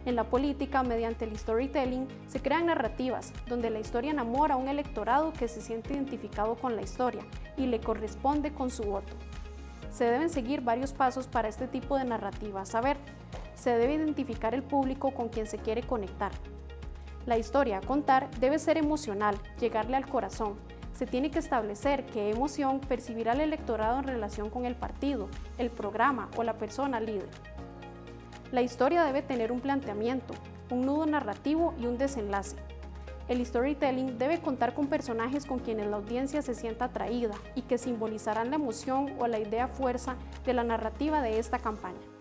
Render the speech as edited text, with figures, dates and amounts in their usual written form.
En la política, mediante el storytelling, se crean narrativas donde la historia enamora a un electorado que se siente identificado con la historia y le corresponde con su voto. Se deben seguir varios pasos para este tipo de narrativa. A saber, se debe identificar el público con quien se quiere conectar. La historia a contar debe ser emocional, llegarle al corazón. Se tiene que establecer qué emoción percibirá el electorado en relación con el partido, el programa o la persona líder. La historia debe tener un planteamiento, un nudo narrativo y un desenlace. El storytelling debe contar con personajes con quienes la audiencia se sienta atraída y que simbolizarán la emoción o la idea fuerza de la narrativa de esta campaña.